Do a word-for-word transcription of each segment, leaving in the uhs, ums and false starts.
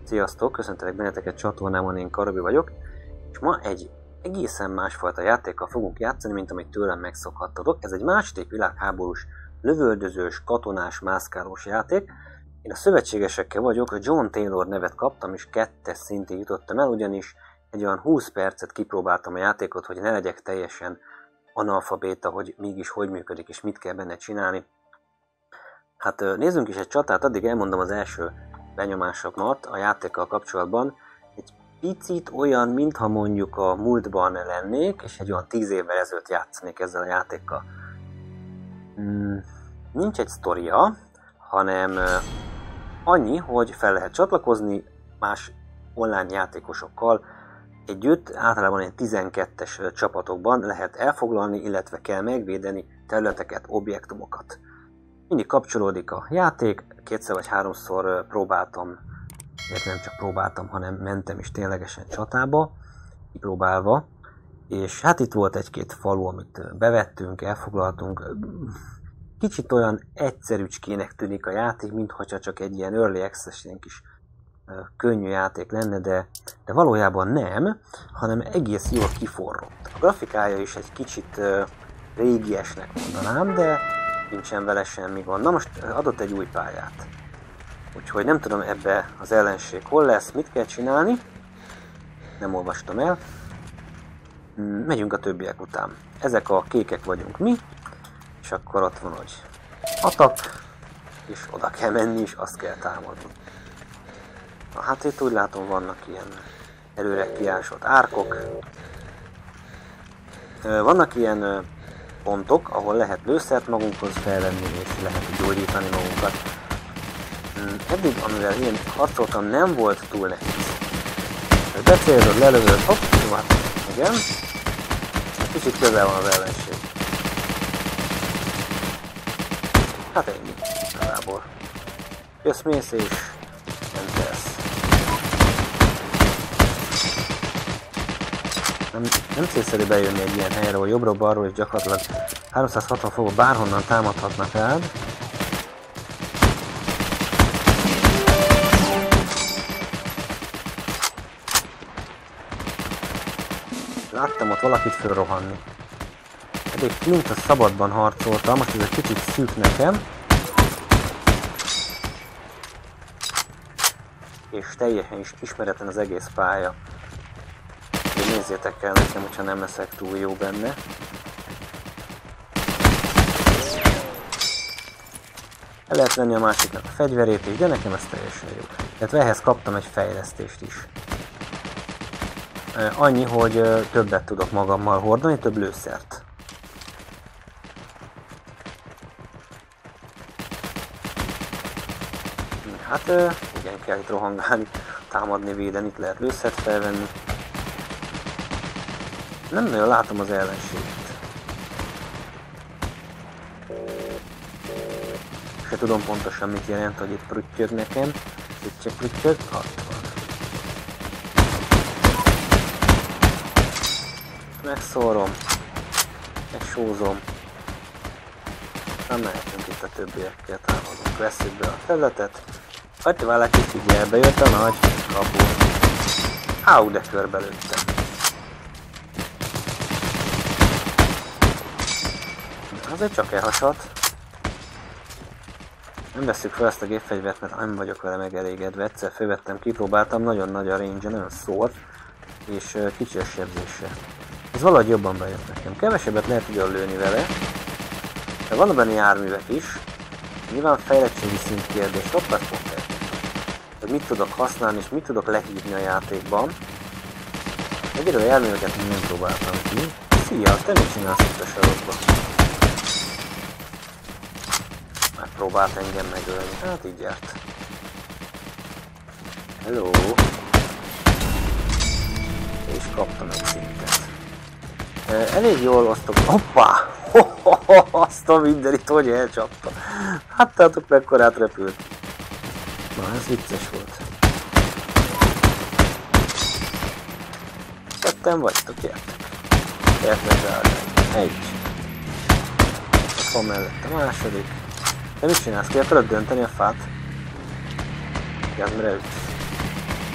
Sziasztok, köszöntelek benneteket csatornámon, én Karabi vagyok, és ma egy egészen másfajta játékkal fogunk játszani, mint amit tőlem megszokhattatok. Ez egy második világháborús, lövöldözős, katonás, mászkálós játék. Én a szövetségesekkel vagyok, a John Taylor nevet kaptam, és kettes szintig jutottam el, ugyanis egy olyan húsz percet kipróbáltam a játékot, hogy ne legyek teljesen analfabéta, hogy mégis hogy működik, és mit kell benne csinálni. Hát nézzünk is egy csatát, addig elmondom az első benyomásokat a játékkal kapcsolatban. Egy picit olyan, mintha mondjuk a múltban lennék, és egy olyan tíz évvel ezelőtt játszanék ezzel a játékkal. Hmm, nincs egy sztoria, hanem annyi, hogy fel lehet csatlakozni más online játékosokkal együtt, általában egy tizenkettes csapatokban lehet elfoglalni, illetve kell megvédeni területeket, objektumokat. Mindig kapcsolódik a játék, kétszer vagy háromszor próbáltam, illetve nem csak próbáltam, hanem mentem is ténylegesen csatába, kipróbálva, és hát itt volt egy-két falu, amit bevettünk, elfoglaltunk. Kicsit olyan egyszerűcskének tűnik a játék, mintha csak egy ilyen early access, ilyen kis könnyű játék lenne, de, de valójában nem, hanem egész jól kiforrott. A grafikája is egy kicsit régiesnek mondanám, de nincsen vele semmi gond. Na most adott egy új pályát. Úgyhogy nem tudom ebbe az ellenség hol lesz, mit kell csinálni. Nem olvastam el. Megyünk a többiek után. Ezek a kékek vagyunk mi, és akkor ott van, hogy atak, és oda kell menni, és azt kell támadni. Na, hát itt úgy látom, vannak ilyen előre kiásott árkok. Vannak ilyen pontok, ahol lehet lőszert magunkhoz felvenni, és lehet gyógyítani magunkat. Eddig, amivel én harcoltam, nem volt túl nehéz. Becélzod, lelövöd, hopp, hát igen. Kicsit közel van az ellenség. Hát ennyi, igazából. Jössz, mész és mentelsz. Nem, nem célszerű bejönni egy ilyen helyre, hogy jobbra-balról és gyakorlatilag háromszázhatvan fokon bárhonnan támadhatnak rád. Láttam ott valakit fölrohanni. Eddig kint a szabadban harcoltam, most ez egy kicsit szűk nekem. És teljesen is ismeretlen az egész pálya. Úgyhogy nézzétek el nekem, hogyha nem leszek túl jó benne. El lehet venni a másiknak a fegyverét is, de nekem ez teljesen jó. Tehát ehhez kaptam egy fejlesztést is. Annyi, hogy többet tudok magammal hordani, több lőszert. Hát igen, kell itt rohangálni, támadni, védeni, itt lehet lőszert felvenni. Nem nagyon látom az ellenséget. Se tudom pontosan mit jelent, hogy itt prüttyög nekem. Itt csak prüttyög, ott van. Megszórom, megsózom. Nem mehetünk itt a többiekkel, támadunk, vesszük be a területet. Hagyj valaki figyel, bejött a nagy kapu. Áú, de körbelőttem. Azért csak elhasat. Nem veszük fel ezt a gépfegyvert, mert nem vagyok vele megelégedve. Egyszer fölvettem, kipróbáltam, nagyon nagy a range, nagyon szór, és kicsi a sebzése. Ez valahogy jobban bejött nekem. Kevesebbet lehet ugyan lőni vele, de vannak benne járművek is. Nyilván fejlettségi szint kérdés, hopp, ez pokker. Hogy mit tudok használni, és mit tudok lehívni a játékban. Egyébként a járműveket nem próbáltam ki. Szia, te mit csinálsz itt a sarokba? Megpróbált engem megölni, hát így járt. Hello! És kaptam egy szintet. Elég jól osztok. Hoppá! Azt a mindenit, hogy elcsapta. Hát tátok mekkorát repült. Na, ez vicces volt. Ketten vagytok, gyertek. Gyertek rá. Egy. Ott van mellett a második. De mit csinálsz? Ki akarod dönteni a fát? Járd, mire üt.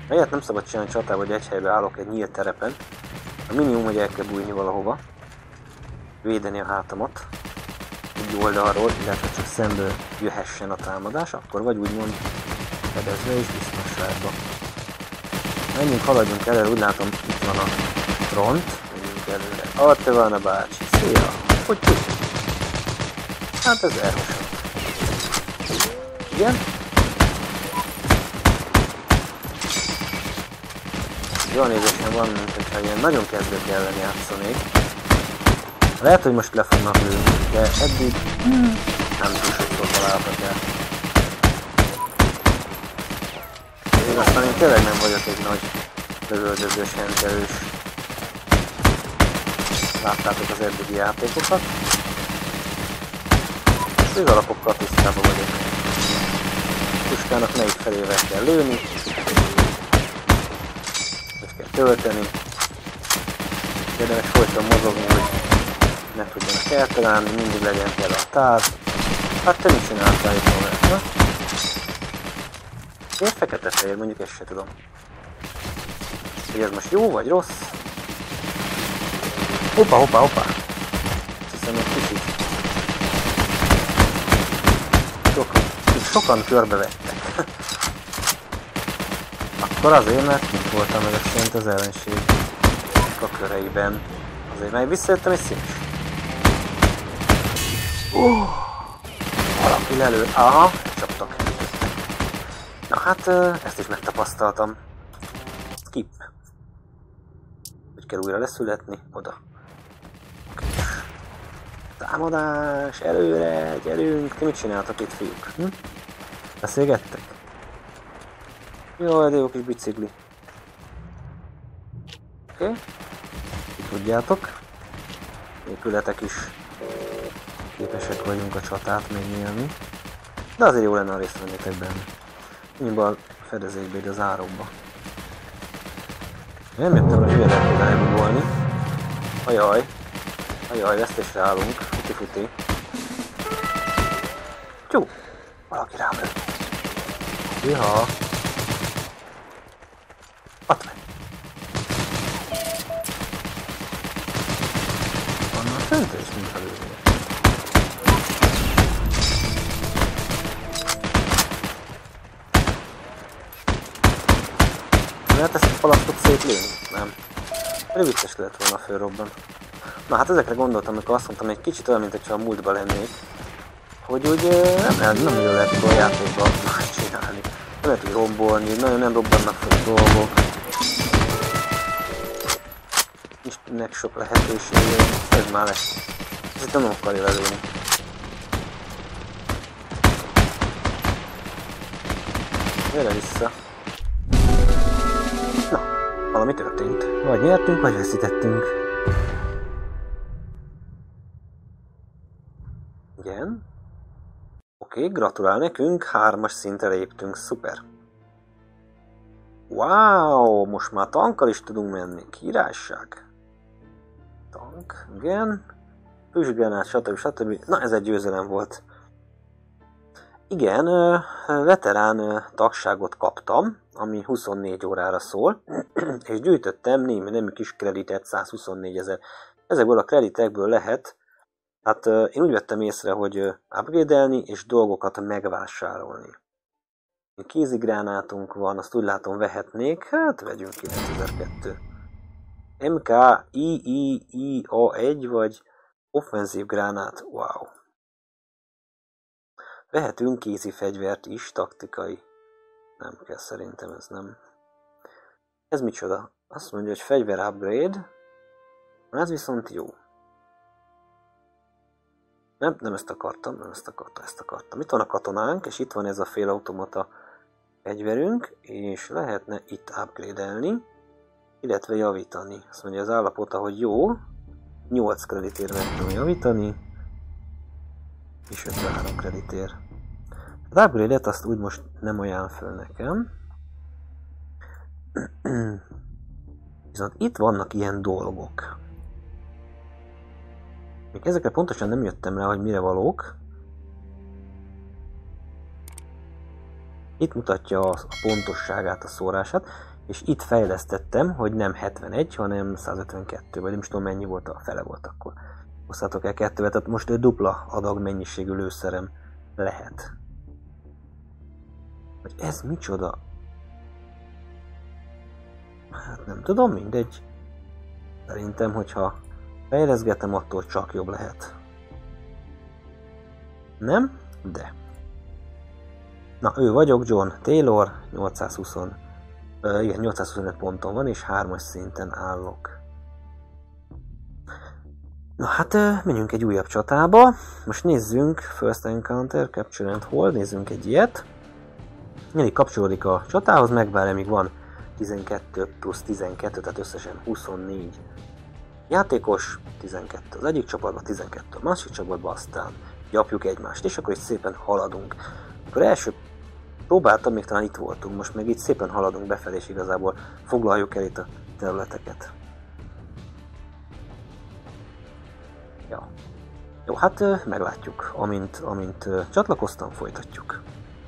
Ilyet nem szabad csinálni csatában, hogy egy helyben állok egy nyílt terepen. A minimum, hogy el kell bújni valahova. Védeni a hátamat. Egy oldalról, illetve csak szemből jöhessen a támadás, akkor vagy úgymond fedezve és biztonságba. Menjünk, haladjunk előre, úgy látom, itt van a front. Menjünk előre. Ott van a bácsi. Szia! Hogy tudj? Hát ez elhosott. Igen? Jól nézésem van, mint hogyha ilyen nagyon kezdők ellen játszanék. Lehet, hogy most le fognak lőni, de eddig nem túl sokszor találtak el. Én aztán én tényleg nem vagyok egy nagy lövöldözős hentelős. Láttátok az eddigi játékokat. Az alapokkal tisztában vagyok. Puskának melyik felével kell lőni. Ezt kell tölteni. Érdemes folyton mozogni, hogy ne tudjanak eltalálni, mindig legyen kell a tár. Hát te mit csináltál itt volna? Na? Miért fekete-fehér? Mondjuk ezt se tudom. Hogy ez most jó vagy rossz? Hoppá, hoppá, hoppá! Azt hiszem egy kicsit. Sokan, sokan körbevettek. Akkor azért, mert mint voltam meg szerint az ellenség a köreiben. Azért már visszajöttem egy szín is. Uh, valaki lelő. Aha, csaptak. Na hát, ezt is megtapasztaltam. Skip. Hogy kell újra leszületni? Oda. Okay. Támadás! Előre! Gyerünk! Ti mit csináltak itt, fiúk? Hm? Beszélgettek? Jaj, de jó kis bicikli. Oké. Okay. Tudjátok. Épületek is képesek vagyunk a csatát megnyílni. De azért jó lenne, ha részt vennétek benne. Nyilván a fedezékbe, ide az árokba. Nem jöttem rá, hülye lehet elgugolni. Ajaj. Ajaj, vesztésre állunk. Futi-futi. Tyú! Valaki rám lőtt. Jaha. Ott meg. Vannak fönt és mint a lővény. Lehet ezt a falasztot szétlőni? Nem. Elég vicces lett volna fölrobban. Na hát ezekre gondoltam, amikor azt mondtam, egy kicsit olyan, mint hogyha a múltban lennék. Hogy úgy nem, nem, nem nagyon lehet a játékban más csinálni. Nem lehet úgy rombolni, nagyon nem robbannak fel dolgok. Nincs sok lehetőség, ez már lesz. Ez itt nem akarja lelőni. Gyere vissza. Na, valami történt. Vagy nyertünk, vagy veszítettünk. Igen. Oké, okay, gratulál nekünk, hármas szintre léptünk, szuper. Wow, most már tankkal is tudunk menni, királyság. Tank, igen. Füstgranát, stb. stb. Na, ez egy győzelem volt. Igen, veterán tagságot kaptam, ami huszonnégy órára szól, és gyűjtöttem némi nemű kis kreditet, százhuszonnégy ezer. Ezekből a kreditekből lehet, hát én úgy vettem észre, hogy upgrade-elni és dolgokat megvásárolni. Kézigránátunk van, azt úgy látom vehetnék, hát vegyünk kilencezer-kettő. em ká I I I A egy vagy offenzív gránát, wow. Vehetünk kézi fegyvert is, taktikai. Nem kell, szerintem ez nem. Ez micsoda? Azt mondja, hogy fegyver upgrade. Ez viszont jó. Nem, nem ezt akartam, nem ezt akartam, ezt akartam. Itt van a katonánk, és itt van ez a félautomata fegyverünk, és lehetne itt upgrade-elni, illetve javítani. Azt mondja az állapota, hogy jó. nyolc kreditért meg tudom javítani, és ötvenhárom kreditér. Az upgrade-et azt úgy most nem ajánl föl nekem. Viszont itt vannak ilyen dolgok. Még ezekre pontosan nem jöttem rá, hogy mire valók. Itt mutatja a pontosságát, a szórását. és itt fejlesztettem, hogy nem hetvenegy, hanem százötvenkettő, vagy nem is tudom mennyi volt, a fele volt akkor. Hozzátok el kettővel, tehát most dupla adag mennyiségű lőszerem lehet. Hogy ez micsoda? Hát nem tudom, mindegy. Szerintem, hogyha fejleszgetem, attól csak jobb lehet. Nem? De. Na, ő vagyok, John Taylor, nyolcszázhúsz, uh, igen, nyolcszázhuszonöt ponton van, és hármas szinten állok. Na hát, uh, menjünk egy újabb csatába. Most nézzünk, First Encounter, Capture and Hold, nézzünk egy ilyet. Mindig kapcsolódik a csatához, megvárja, míg van tizenkettő plusz tizenkettő, tehát összesen huszonnégy játékos, tizenkettő az egyik csapatban, tizenkettő a másik csapatban, aztán gyapjuk egymást, és akkor így szépen haladunk. Akkor első próbáltam, még talán itt voltunk, most meg itt szépen haladunk befelé, és igazából foglaljuk el itt a területeket. Ja. Jó, hát meglátjuk, amint, amint csatlakoztam, folytatjuk.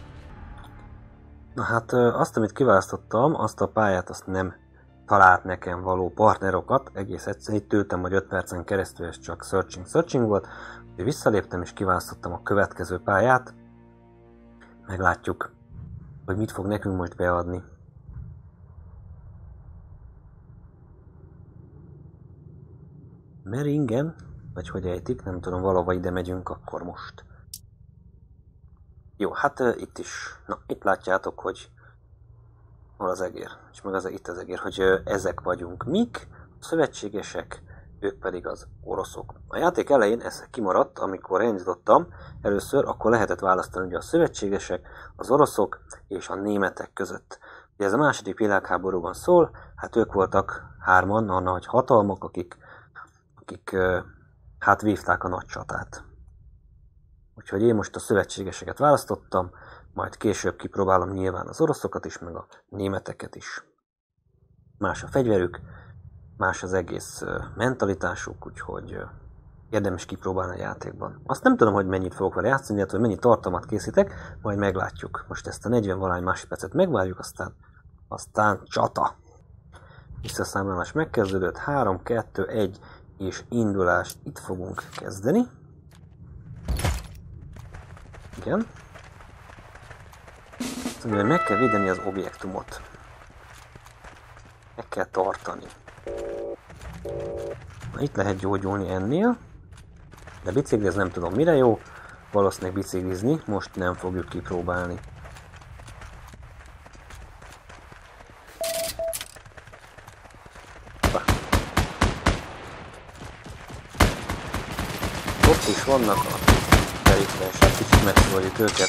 Na hát azt, amit kiválasztottam, azt a pályát, azt nem talált nekem való partnerokat, egész egyszerűen itt ültem, hogy öt percen keresztül, és csak searching, searching volt, úgyhogy visszaléptem és kiválasztottam a következő pályát. Meglátjuk, hogy mit fog nekünk most beadni. Meringen, vagy hogy ejtik, nem tudom, valahova ide megyünk akkor most. Jó, hát uh, itt is, na itt látjátok, hogy hol az egér, és meg az, itt az egér, hogy uh, ezek vagyunk mik, a szövetségesek, ők pedig az oroszok. A játék elején ez kimaradt, amikor elindítottam először, akkor lehetett választani ugye a szövetségesek, az oroszok és a németek között. Ugye ez a második világháborúban szól, hát ők voltak hárman a nagy hatalmak, akik, akik uh, hát vívták a nagy csatát. Úgyhogy én most a szövetségeseket választottam, majd később kipróbálom nyilván az oroszokat is, meg a németeket is. Más a fegyverük, más az egész mentalitásuk, úgyhogy érdemes kipróbálni a játékban. Azt nem tudom, hogy mennyit fogok vele játszani, illetve hogy mennyi tartalmat készítek, majd meglátjuk. Most ezt a negyven valahány másodpercet megvárjuk, aztán, aztán csata. Visszaszámlálás megkezdődött, három, kettő, egy és indulás. Itt fogunk kezdeni. Igen. Azt mondja, hogy meg kell védeni az objektumot. Meg kell tartani. Na, itt lehet gyógyulni ennél. De biciklizni nem tudom mire jó. Valószínűleg biciklizni most nem fogjuk kipróbálni. Ott is vannak a terítések, kicsit megszóljuk őket.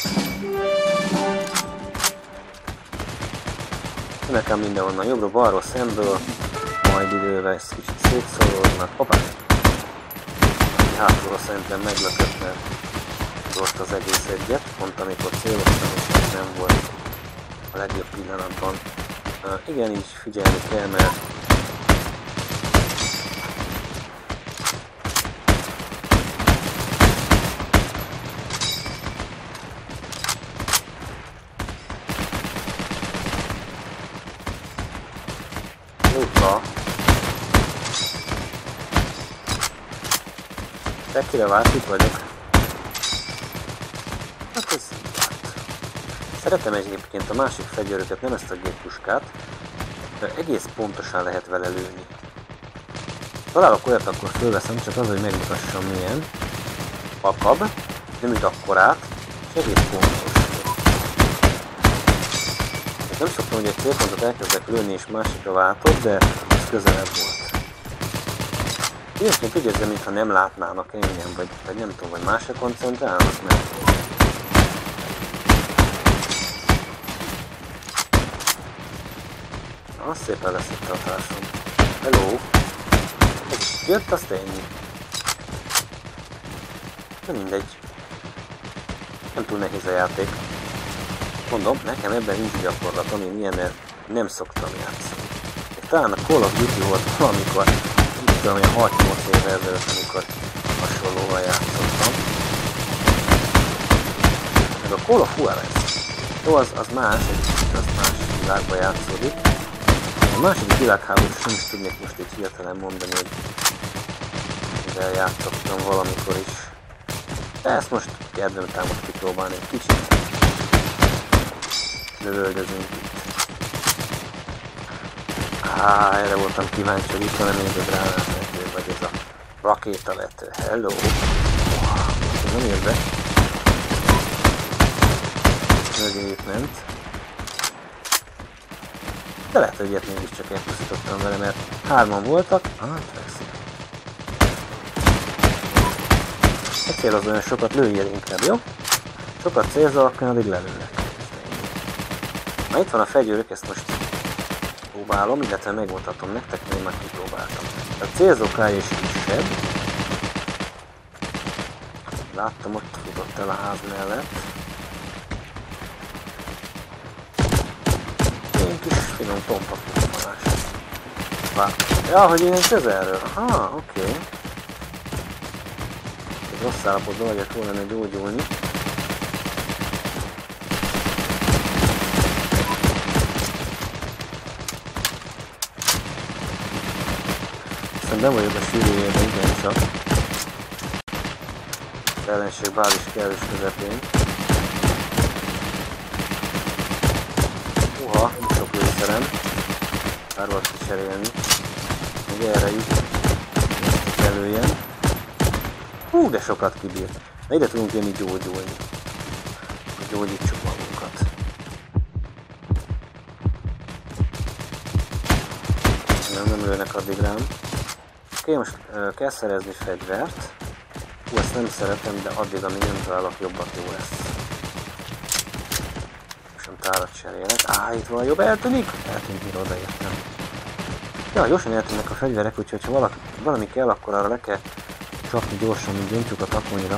Nekem mindenhonnan jobbra-balról szemből, majd idővel ezt kicsit szétszorolnak. Hoppá! Hátulról szerintem meglökött, mert ott az egész egyet, pont amikor céloztam, és ez nem volt a legjobb pillanatban. Uh, igen, így figyelni kell, mert Tekire vált, itt vagyok. Hát ez így vált. Szeretem egyébként a másik fegyverüket, nem ezt a géppuskát, de egész pontosan lehet vele lőni. Találok olyat, akkor fölveszem, csak az, hogy megmutassam milyen. Pakab, nem üt akkorát, és egész pontos. Nem szoktam, hogy egy célpontot elkezdek lőni és másikra váltok, de ez közelebb volt. Egyébként úgy érzem, mintha nem látnának engem, vagy, vagy nem tudom, vagy másra koncentrálnak, mert... Az szépen lesz itt a társam. Hello! Ez is jött, azt ennyi. De mindegy. Nem túl nehéz a játék. Mondom, nekem ebben nincs gyakorlatom, én ilyennel nem szoktam játszani. És talán a Call of Duty volt valamikor, itt tudom, olyan hat-nyolc éve ezelőtt, amikor hasonlóval játszottam. Meg a Call of Juarez. Jó, az, az más, egy az más világban játszódik. A második világháborús nem is tudnék most így hirtelen mondani, hogy mivel játszottam valamikor is. De ezt most kedvem támad kipróbálni egy kicsit. Lövöldözünk itt. Á, erre voltam kíváncsi, hogy itt van még a gránátvető, vagy ez a rakétavető. Hello! Wow, nem ér be. Mögéjük ment. De lehet, hogy ilyet mégiscsak elpusztítottam vele, mert hárman voltak. Ah, fekszik. Ne célozz olyan sokat, lőjél inkább, jó? Sokat célzol, akkor addig lelőlek. Na itt van a fegyőrök, ezt most próbálom, illetve megmutatom nektek, mert én már kipróbáltam. A célzókája is kisebb. Láttam, ott futott el a ház mellett. Ilyen kis finom tompa kuppanás. Ja, hogy ilyen közelről. Aha, oké. Okay. Rossz állapotban vagyok, jól lenne gyógyulni. Nem vagyok a sűrűjében, igencsak. Az ellenség bázis kellős közepén. Uha, nincs sok lőszerem. Bár volt kicserélni. Még erre jut. Előjön. Hú, de sokat kibírt. Na ide tudunk jönni gyógyulni. Akkor gyógyítsuk magunkat. Nem, nem lőnek addig rám. Oké, most uh, kell szerezni fegyvert. Hú, ezt nem szeretem, de addig, amíg nem találok jobbat, jó lesz. Most tárat cserélek. Á, itt van jobb, eltűnik? Eltűnik, mire odaértem. Ja, gyorsan eltűnnek a fegyverek, úgyhogy ha valaki, valami kell, akkor arra le kell csapni gyorsan, mint döntjük a takonyra.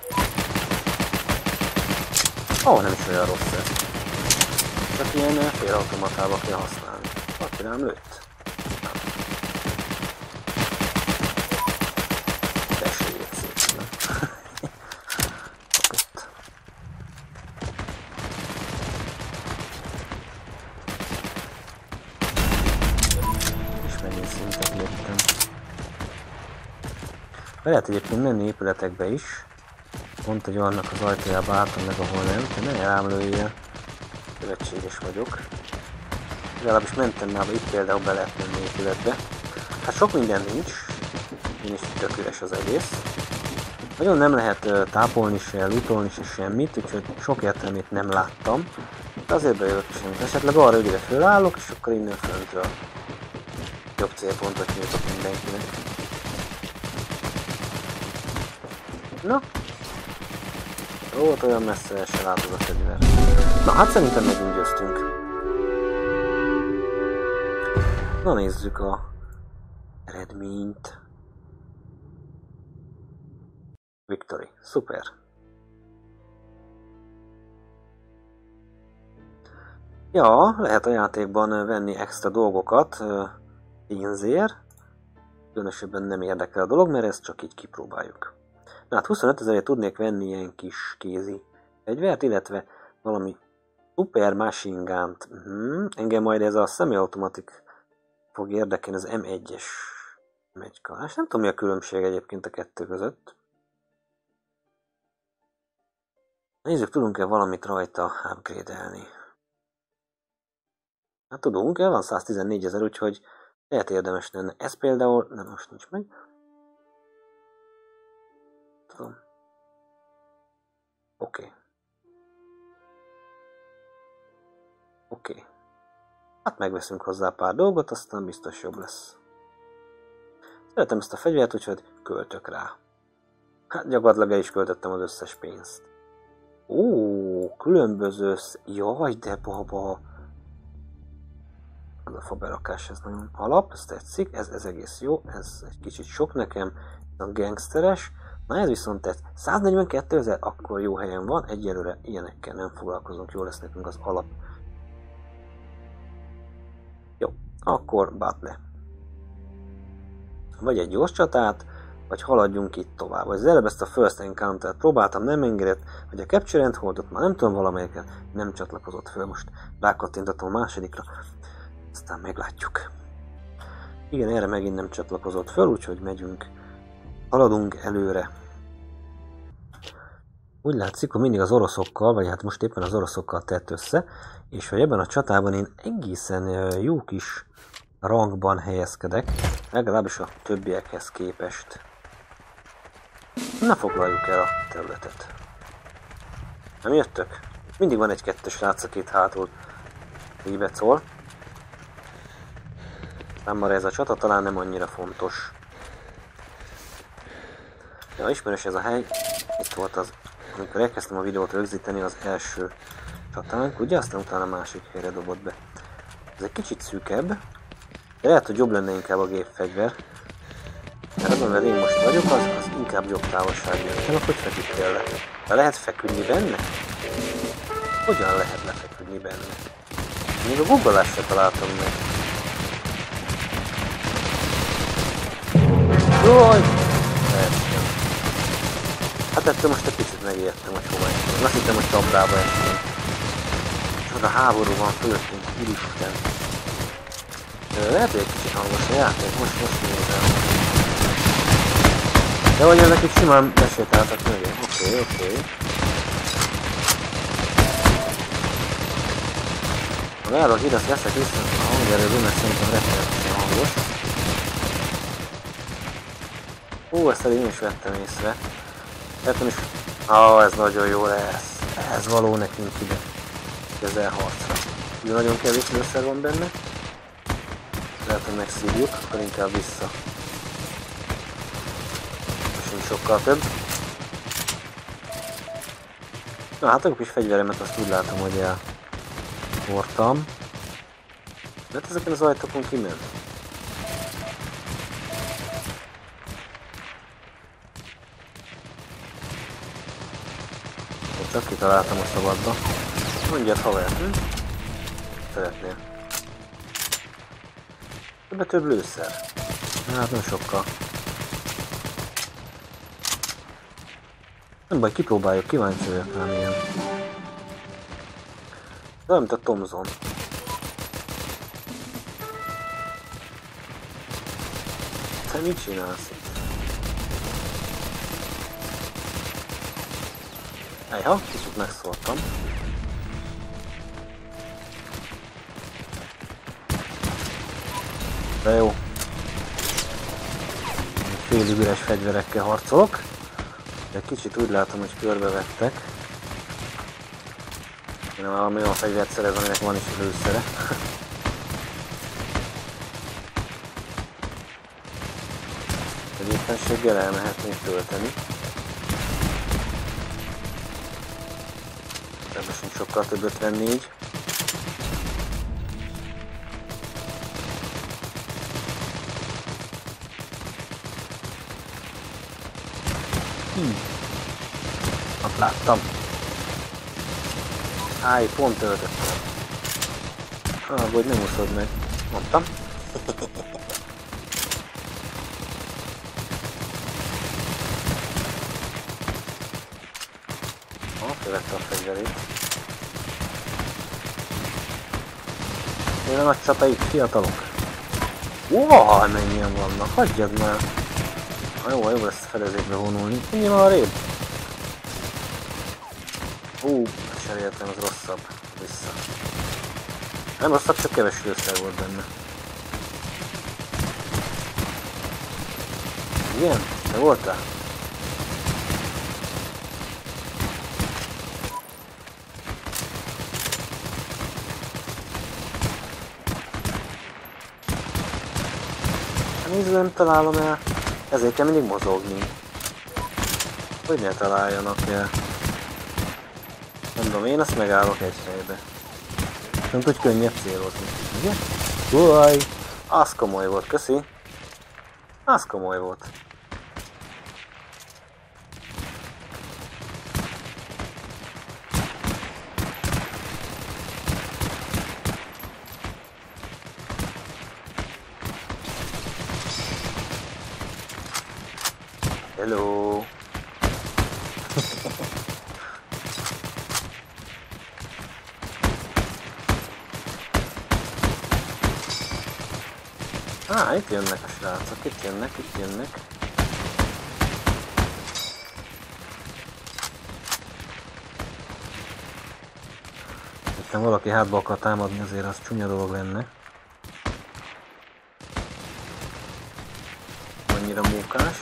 Ó, oh, nem is olyan rossz ez. Csak ilyen félautomatába kell használni. Valaki rám lőtt. Be lehet egyébként menni épületekbe is. Pont egy olyannak az ajtajába álltam meg, ahol nem. De ne rám lőjél. Követséges vagyok. Legalábbis mentem már, itt például be lehet menni épületbe. Hát sok minden nincs. Én is tök üres az egész. Nagyon nem lehet tápolni se, lootolni se semmit, úgyhogy sok értelmét nem láttam. De azért bejövök is semmit. Esetleg arra, hogy ide fölállok, és akkor innen föntről jobb célpontot nyújtok mindenkinek. Na, volt olyan messze, el se látod a fegyver. Na hát szerintem megint győztünk. Na nézzük a eredményt. Victory. Szuper. Ja, lehet a játékban venni extra dolgokat pénzért. Különösebben nem érdekel a dolog, mert ezt csak így kipróbáljuk. Na hát huszonöt ezerért tudnék venni ilyen kis kézi fegyvert, illetve valami Super Machine Gun-t. Uh-huh. Engem majd ez a semi-automatic fog érdekelni, az em egyes em egy kalás. Nem tudom, mi a különbség egyébként a kettő között. Nézzük, tudunk-e valamit rajta upgrade-elni. Hát tudunk, el van száztizennégy ezer, úgyhogy lehet érdemes lenne. Ez például, nem, most nincs meg. Tudom. Oké. Okay. Oké. Okay. Hát megveszünk hozzá pár dolgot, aztán biztos jobb lesz. Szeretem ezt a fegyvert, úgyhogy költök rá. Hát gyakorlatilag el is költöttem az összes pénzt. Ó, különböző... Jaj, de baba! Az a faberakás, ez nagyon alap, ez tetszik, ez, ez egész jó, ez egy kicsit sok nekem, ez a gangsteres. Na ez viszont tett száznegyvenkettő ezer, akkor jó helyen van, egyelőre ilyenekkel nem foglalkozunk, jó lesz nekünk az alap. Jó, akkor Battle. Vagy egy gyors csatát, vagy haladjunk itt tovább. Az előbb ezt a First Encounter-t próbáltam, nem engedett, hogy a Capture and Hold-ot már nem tudom valamelyiken, nem csatlakozott föl, most rákattintatom a másodikra. Aztán meglátjuk. Igen, erre megint nem csatlakozott föl, úgyhogy megyünk, haladunk előre. Úgy látszik, hogy mindig az oroszokkal, vagy hát most éppen az oroszokkal tett össze, és hogy ebben a csatában én egészen jó kis rangban helyezkedek, legalábbis a többiekhez képest. Na, foglaljuk el a területet. Nem jöttök? Mindig van egy kettes srác, akit hátul rívecol. Számomra ez a csata talán nem annyira fontos. Ja, ismerős ez a hely. Itt volt az, amikor elkezdtem a videót rögzíteni, az első csatánk, ugye? Aztán utána másik helyre dobott be. Ez egy kicsit szűkebb, de lehet, hogy jobb lenne inkább a gépfegyver. Mert azon, mert én most vagyok, az, az inkább jobb távolság jön. Te hogy feküdtél le? De lehet feküdni benne? Hogyan lehet lefeküdni benne? Még a googleást se találtam meg. Jaj! Estem. Hát ettől most egy picit megijedtem, hogy hova estem. Azt hittem, hogy tablába estem. Csak a háború van fölöttünk, úristen. Lehet, hogy egy kicsit hangos a játék, most most nézem. De hogy ezek itt simán besétáltak mögé. Oké, okay, oké. Okay. Ha várok ide, azt veszek vissza a hangerőből, mert szerintem rettenetesen hangos. Ó, ezt elég én is vettem észre. Vettem is... Ah, ez nagyon jó lesz. Ez való nekünk ide. Közelharcra. Ugye nagyon kevés lőszer van benne. Lehet, hogy megszívjuk, akkor inkább vissza. Most sokkal több. Na hát a kis fegyveremet azt úgy látom, hogy elhordtam. Mert ezeken az ajtókon kiment. Csak kitaláltam a szabadba. Mondjad haver, hm? Szeretnél. Ebbe több lőszer. Hát nem sokkal. Nem baj, kipróbáljuk, kíváncsi vagyok rá milyen. De olyan, mint a Thompson. Te mit csinálsz itt? Ejha, kicsit megszóltam. De jó. Félig üres fegyverekkel harcolok. De kicsit úgy látom, hogy körbevettek. Én valami olyan fegyvert szerez, aminek van is lőszere. Egy éppenséggel elmehetnék tölteni. Ebben sincs sokkal több ötvennégy. Hmm. Ott láttam. Áj, pont töltöttem. Ah, hogy nem úszod meg. Mondtam. Ah, követte a fegyverét. Én a nagy csata itt, fiatalok. Uha, mennyien vannak, hagyjad már. Ah, jó, jó lesz fedezékbe vonulni. Menjél már arrébb. Hú, cseréltem, az rosszabb. Vissza. Nem rosszabb, csak keves lőszer volt benne. Igen? Te voltál? Nézd, nem találom el. Ezért kell mindig mozogni. Hogy ne találjanak el? Nem tudom, én azt megállok egy helybe. Nem tudj könnyebb célozni. Ugye? Uaj! Az komoly volt, köszi. Az komoly volt. Hello. Á, itt jönnek a srácok, itt jönnek, itt jönnek. Ha valaki hátba akar támadni, azért az csúnya dolog lenne. Annyira mókás.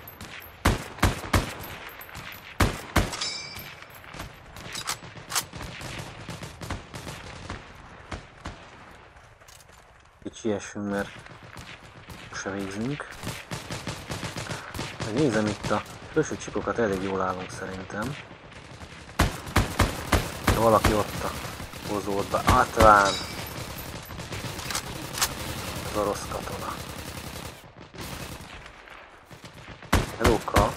Kicsi ilyesünk, mert se végzünk. Nézem itt a felső csikokat, elég jól állunk szerintem. Valaki ott a hozódba. Átván! Ez a rossz katona. Helóka!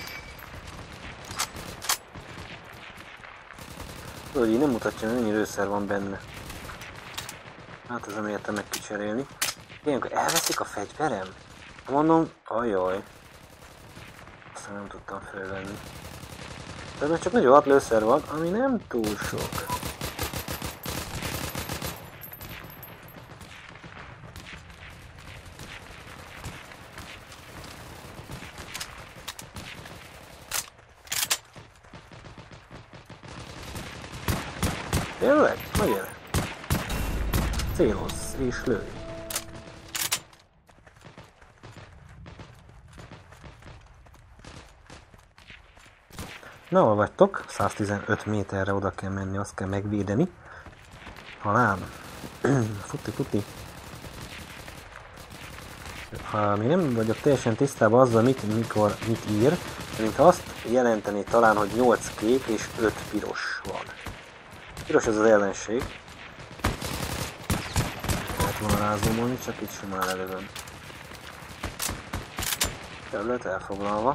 Tudod, így nem mutatja, hogy mennyi lőszer van benne. Hát ez nem értem meg kicserélni. Ilyenkor elveszik a fegyverem? Mondom, ajaj. Aztán nem tudtam felvenni. De meg csak nagyon hat lőszer van, ami nem túl sok. Tényleg? Na gyere! Célozz és lőj! Na, hol vagytok? száztizenöt méterre oda kell menni, azt kell megvédeni. Halál! Futi, futi! Ha még nem vagyok teljesen tisztában azzal, mit, mikor, mit ír, mintha azt jelenteni talán, hogy nyolc kék és öt piros van. Piros az az ellenség. Lehet volna rázumolni, csak itt simán lelövöm. Terület elfoglalva.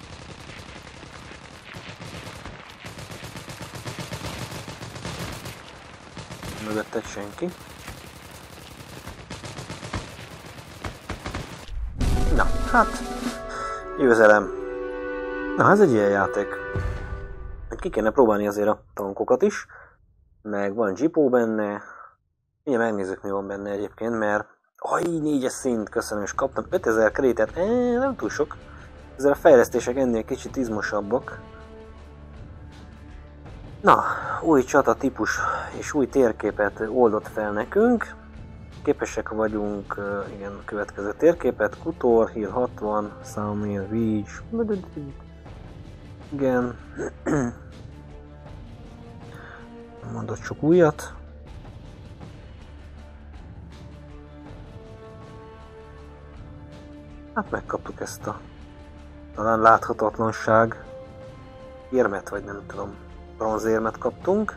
Mögötted senki. Na, hát, győzelem. Na, ez egy ilyen játék. Ki kéne próbálni azért a tankokat is, meg van zsipó benne. Mindjárt megnézzük, mi van benne egyébként, mert aj, négyes szint, köszönöm, és kaptam ötezer krétet, eee, nem túl sok. Ezzel a fejlesztések ennél kicsit izmosabbak. Na, új csatatípus és új térképet oldott fel nekünk. Képesek vagyunk, igen, a következő térképet, Kutor, Hill hatvan, Saumir, Beach, igen. Mondott sok újat. Hát megkaptuk ezt a talán láthatatlanság érmet, vagy nem tudom, bronzérmet kaptunk.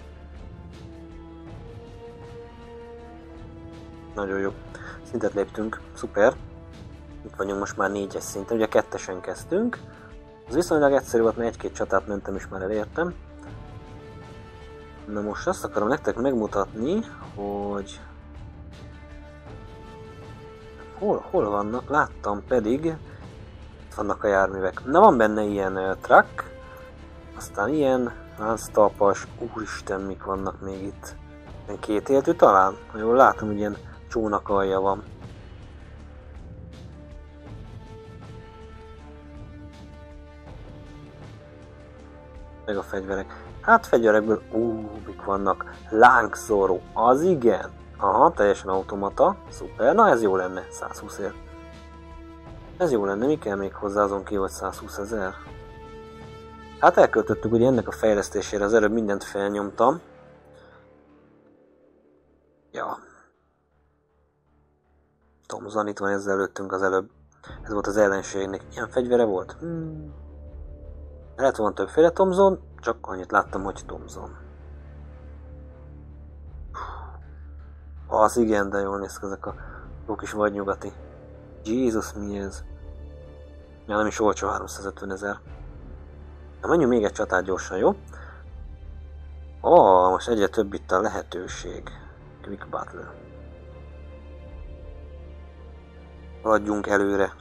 Nagyon jó. Szintet léptünk, szuper. Itt vagyunk most már négyes szinten, ugye kettesen kezdtünk. Ez viszonylag egyszerű volt, mert egy-két csatát mentem és már elértem. Na most azt akarom nektek megmutatni, hogy hol, hol vannak, láttam pedig, itt vannak a járművek. Na, van benne ilyen uh, truck, aztán ilyen lánctalpas, úristen, mik vannak még itt. Ilyen kétéltű talán? Ha jól látom, hogy ilyen csónak alja van. Meg a fegyverek. Hát fegyverekből, ú, mik vannak. Lángszóró, az igen. Aha, teljesen automata, szuper. Na, ez jó lenne, száz húsz ér. Ez jó lenne, mi kell még hozzá azon ki, hogy száz húsz ezer? Hát elköltöttük ugye ennek a fejlesztésére, az előbb mindent felnyomtam. Ja. Tomzan, itt van ezzel előttünk az előbb. Ez volt az ellenségnek. Ilyen fegyvere volt? Hmm. Lehet van többféle Tomzon, csak annyit láttam, hogy Tomzon. Az igen, de jól néz ki ezek a jó kis vadnyugati. Jézus, mi ez? Ja, nem is olcsó, háromszázötven ezer. Na, menjünk még egy csatát gyorsan, jó? Ó, oh, most egyre több itt a lehetőség. Quick Battle. Haladjunk előre.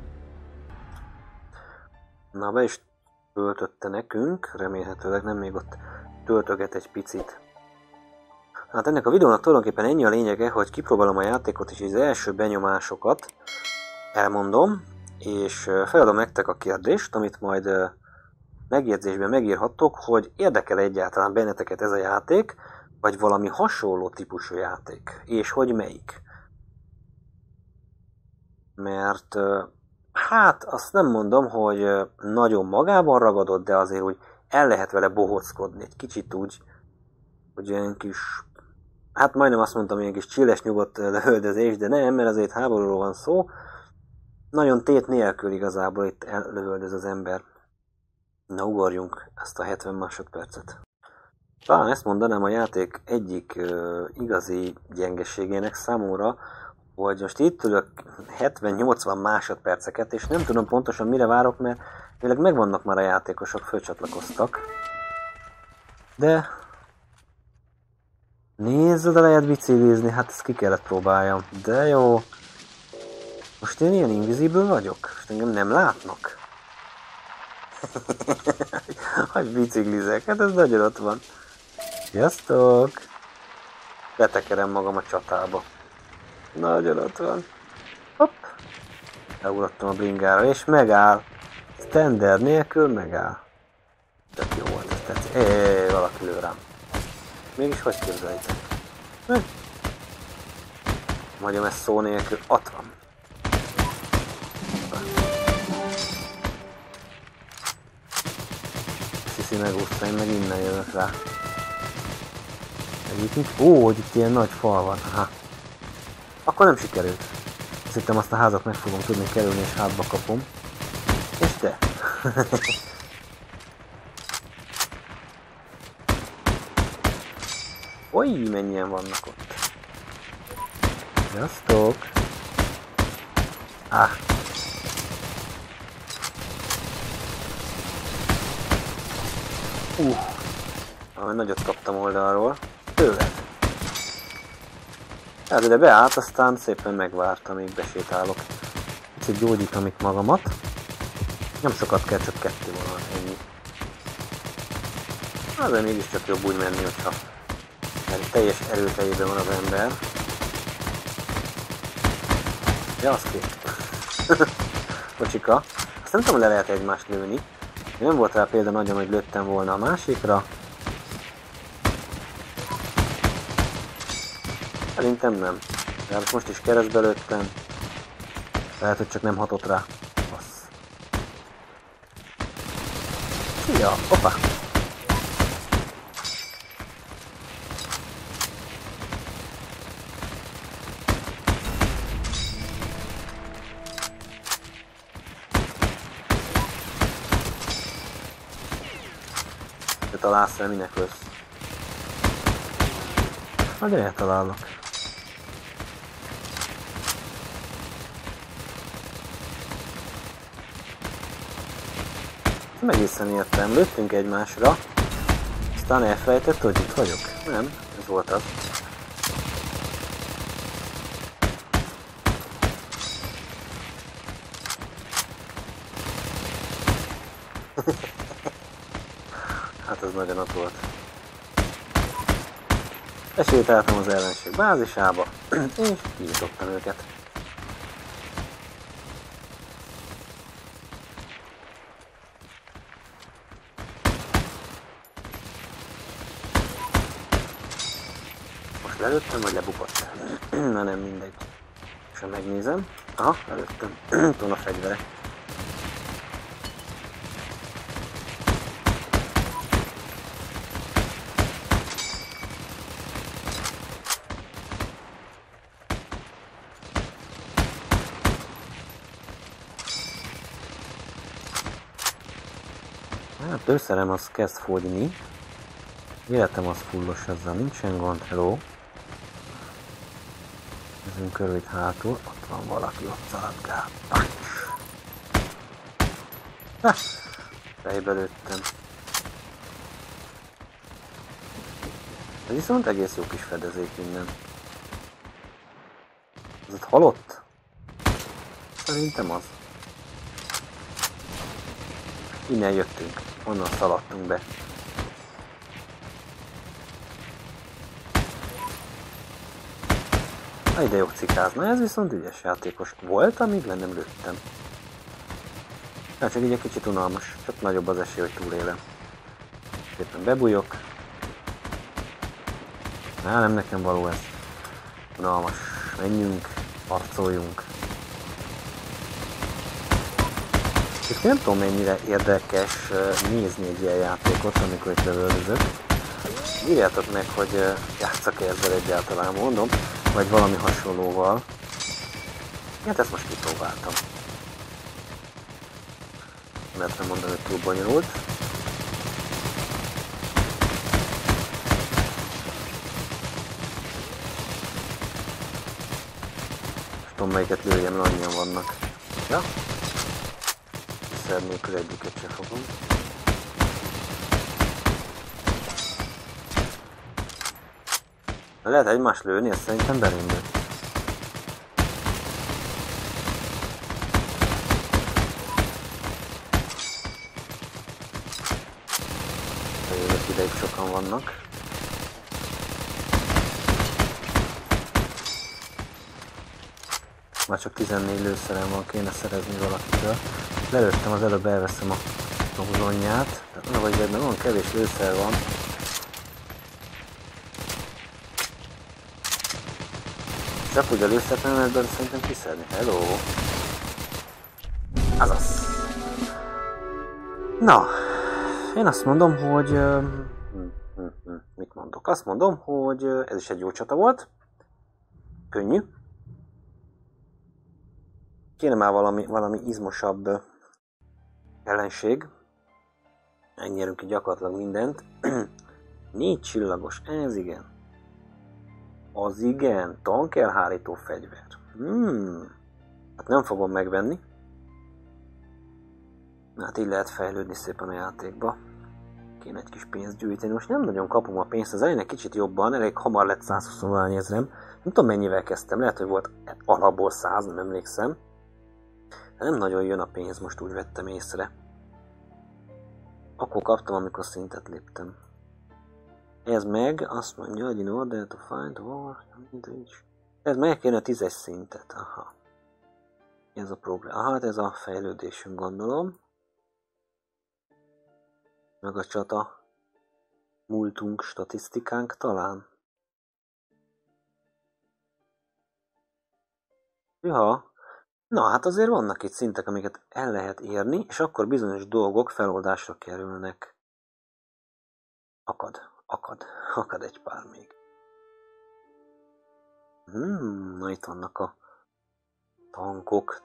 Na, be is töltötte nekünk, remélhetőleg nem még ott töltöget egy picit. Hát ennek a videónak tulajdonképpen ennyi a lényege, hogy kipróbálom a játékot és az első benyomásokat elmondom, és feladom nektek a kérdést, amit majd megjegyzésben megírhattok, hogy érdekel egyáltalán benneteket ez a játék, vagy valami hasonló típusú játék, és hogy melyik. Mert hát azt nem mondom, hogy nagyon magában ragadott, de azért úgy el lehet vele bohóckodni, egy kicsit úgy, hogy ilyen kis, hát majdnem azt mondtam, ilyen kis csilles nyugodt lövöldözés, de nem, mert azért háborúról van szó. Nagyon tét nélkül igazából itt lövöldöz az ember. Na, ugorjunk ezt a hetven másodpercet. Talán ezt mondanám a játék egyik uh, igazi gyengeségének számomra, hogy most itt ülök hetven-nyolcvan másodperceket, és nem tudom pontosan mire várok, mert tényleg megvannak már a játékosok, fölcsatlakoztak. De nézd, de lehet biciklizni, hát ezt ki kellett próbáljam. De jó. Most én ilyen invisible vagyok? Most engem nem látnak? Hogy biciklizek? Hát ez nagyon ott van. Sziasztok! Betekerem magam a csatába. Nagyon ott van. Hopp! Elugrattam a bringára, és megáll. Standard nélkül megáll. Tök jó volt, ez tetszik. Éééé, valaki lő rám. Mégis hogy képzeljétek? Hm? Mondjam ezt szó nélkül, ott van. Sziszi megúszta, én meg innen jövök rá. Meg itt nincs... Ó, hogy itt ilyen nagy fal van. Aha. Akkor nem sikerült. Azt hittem, azt a házat meg fogom tudni kerülni, és hátba kapom. És te? Oly, mennyien vannak ott. Sziasztok! Ah! Uh! Valami nagyot kaptam oldalról. Tőled! Hát ide beállt, aztán szépen megvártam, még besétálok. Kicsit gyógyítom itt magamat. Nem sokat kell, csak kettő vonal, ennyi. Azért mégiscsak jobb úgy menni, hogyha teljes erőtejében van az ember. Ja, az kék. Bocsika. Azt nem tudom, le lehet egymást lőni. Nem volt rá példa nagyon, hogy lőttem volna a másikra. Szerintem nem. De most is keresztbe lőttem. Lehet, hogy csak nem hatott rá. Bassz. Szia! Opa! Te találsz el, minek össz? Majd eltalállak. Nem egészen értem, lőttünk egymásra, aztán elfelejtett, hogy itt vagyok. Nem, ez volt az. Hát ez nagyon ott volt. Besétáltam az ellenség bázisába, és kinyitottam őket. Most lelőttem, vagy lebukott? Na nem, mindegy. És ha megnézem... Aha, lelőttem. Tón a fegyvere. Hát lőszerem az kezd fogyni. Életem az fullos, ezzel nincsen gond. Hello. Nézzünk körül itt hátul. Ott van valaki, ott szaladgál. Ha! Fejbe lőttem. Ez viszont egész jó kis fedezék innen. Ez ott halott? Szerintem az. Innen jöttünk. Onnan szaladtunk be. Aj, de jó cikázna, ez viszont ügyes játékos volt, amíg le nem lőttem. Ja, csak így egy kicsit unalmas, csak nagyobb az esély, hogy túlélem. Szépen bebújok. Á, nem nekem való ez. Unalmas. Menjünk, harcoljunk. És nem tudom, mennyire érdekes nézni egy ilyen játékot, amikor itt lövöldözök. Írjátok meg, hogy játszak-e ezzel egyáltalán, mondom, vagy valami hasonlóval. Hát ezt most kipróbáltam. Mert nem mondom, hogy túl bonyolult. Most tudom, melyiket lőjem, mert annyian vannak. Ja? Szer nélkül egyiket sem fogom. Lehet egymást lőni, ezt szerintem belindul. Jövök ideig sokan vannak. Már csak tizennégy lőszerem van, kéne szerezni valakitől. Lelőttem, az előbb elveszem a húzonját. Tehát vagy ebben olyan kevés lőszer van. Csak úgy a lőszert nem lehet belőle szerintem kiszedni. Hello! Azaz! Na, én azt mondom, hogy... Mit mondok? Azt mondom, hogy ez is egy jó csata volt. Könnyű. Kéne már valami, valami izmosabb ellenség. Megnyerünk ki gyakorlatilag mindent. Négy csillagos, ez igen. Az igen, tankelhárító fegyver. Hmm. Hát nem fogom megvenni. Hát így lehet fejlődni szépen a játékba. Kéne egy kis pénzt gyűjteni. Most nem nagyon kapom a pénzt, az elején egy kicsit jobban, elég hamar lett százhúsz ezrem. Nem tudom mennyivel kezdtem, lehet, hogy volt alapból száz, nem emlékszem. De nem nagyon jön a pénz, most úgy vettem észre. Akkor kaptam, amikor szintet léptem. Ez meg azt mondja, hogy in order to find war, ez meg kéne a tízes szintet. Aha. Ez a program. Aha, hát ez a fejlődésünk, gondolom. Meg a csata múltunk, statisztikánk talán. Ja. Na, hát azért vannak itt szintek, amiket el lehet érni, és akkor bizonyos dolgok feloldásra kerülnek. Akad, akad, akad egy pár még. Hmm, na itt vannak a tankok.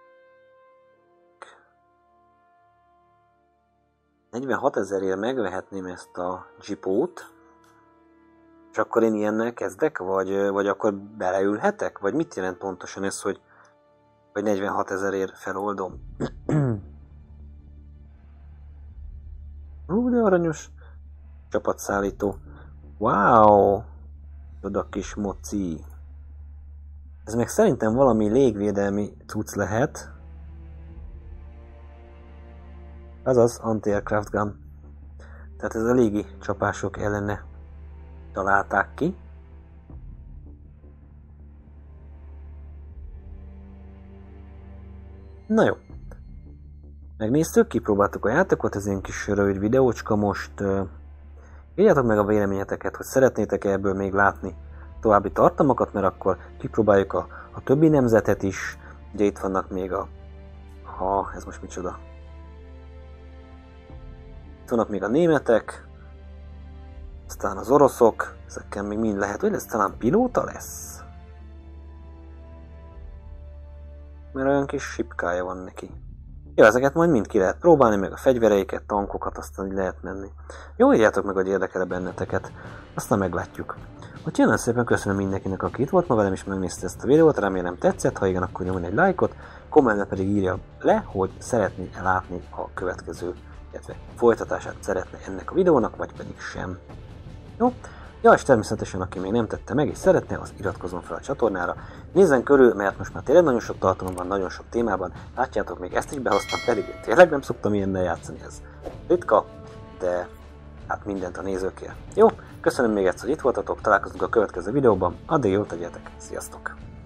negyvenhat ezerért megvehetném ezt a jeepót, és akkor én ilyennel kezdek, vagy, vagy akkor beleülhetek? Vagy mit jelent pontosan ez, hogy vagy negyvenhat ezerért feloldom? Hú, de aranyos csapatszállító. Wow! Oda kis moci. Ez meg szerintem valami légvédelmi cucc lehet. Azaz, anti-aircraft gun. Tehát ez a légi csapások ellene találták ki. Na jó. Megnéztük, kipróbáltuk a játékot, ez egy kis rövid videócska most. Írjátok meg a véleményeteket, hogy szeretnétek-e ebből még látni további tartalmakat, mert akkor kipróbáljuk a, a többi nemzetet is. Ugye itt vannak még a... Ha, ez most micsoda? Itt vannak még a németek, aztán az oroszok, ezekkel még mind lehet, hogy ez talán pilóta lesz? Mert olyan kis sipkája van neki. Jó, ezeket majd mind ki lehet próbálni, meg a fegyvereiket, tankokat, aztán így lehet menni. Jó, írjátok meg, hogy érdekel-e benneteket, aztán meglátjuk. Úgyhogy nagyon szépen köszönöm mindenkinek, aki itt volt ma velem, és megnézte ezt a videót, remélem tetszett, ha igen, akkor nyomjon egy lájkot, kommentben pedig írja le, hogy szeretné látni a következő, illetve folytatását szeretne ennek a videónak, vagy pedig sem. Jó? Ja, és természetesen, aki még nem tette meg és szeretne, az iratkozzon fel a csatornára. Nézzen körül, mert most már tényleg nagyon sok tartalom van, nagyon sok témában. Látjátok, még ezt is behoztam, pedig én tényleg nem szoktam ilyennel játszani, ez ritka, de hát mindent a nézőkért. Jó, köszönöm még egyszer, hogy itt voltatok, találkozunk a következő videóban, addig jót tegyetek, sziasztok!